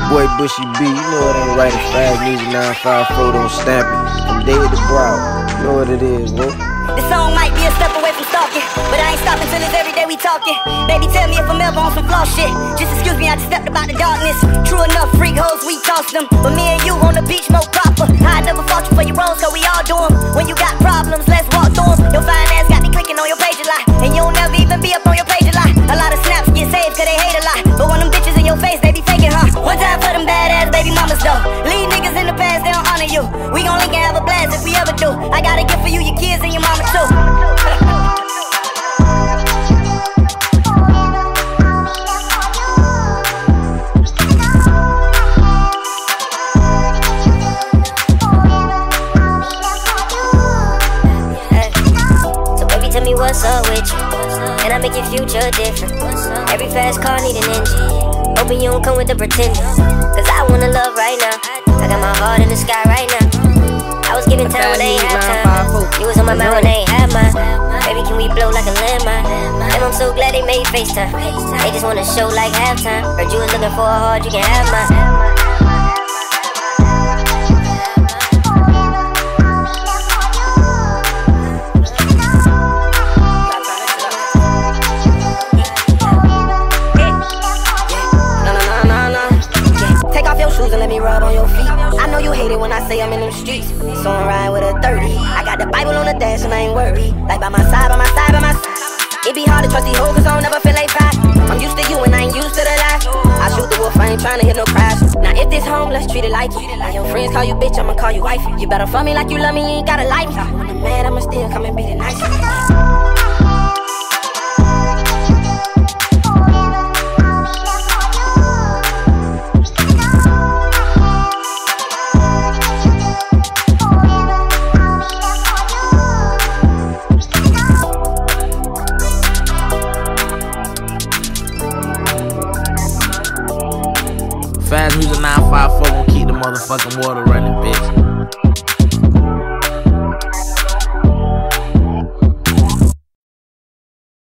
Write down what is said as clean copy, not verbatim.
Boy Bushy B, you know it ain't right. It's Fast Music 954, don't stamp it. From Day to Brow, you know what it is, bro. This song might be a step away from stalking, but I ain't stopping till it's every day we talking. Baby, tell me if I'm ever on some flaw shit. Just excuse me, I just stepped about the darkness. True enough, freak hoes, we tossed them. But me and you on the beach, more proper. I never fought you for your wrongs, cause we all do them. When you got problems, let's walk through them. Your fine ass got me clicking on your page a lot, and you'll never even be up on your page a lot. A lot of snaps get saved cause they hate a lot, but when them bitches in your face, they be faking, huh? One time for them badass baby mamas though. Leave niggas in the past, they don't honor you. We gon' link and have a blast if we ever do. I got a gift for you, your kids and your mama too. What's up with you? And I make your future different. Every fast car need an engine. Hoping you don't come with the pretending, cause I wanna love right now. I got my heart in the sky right now. I was giving time when they ain't had time. You was on my mind when they ain't had mine. Baby, can we blow like a landmine? And I'm so glad they made FaceTime. They just wanna show like halftime. Heard you was looking for a heart, you can have mine. And let me rub on your feet. I know you hate it when I say I'm in them streets, so I'm riding with a 30. I got the Bible on the dash and I ain't worried. Like by my side, by my side, by my side. It be hard to trust these hoes cause I don't never feel like fight. I'm used to you and I ain't used to the life. I shoot the wolf, I ain't trying to hit no crash. Now if this home, let's treat it like it. Now your friends call you bitch, I'ma call you wife. You better fuck me like you love me, you ain't gotta like me. When I'm mad, I'ma still come and beat it nice. Fast Music 954 gon' keep the motherfucking water running, bitch.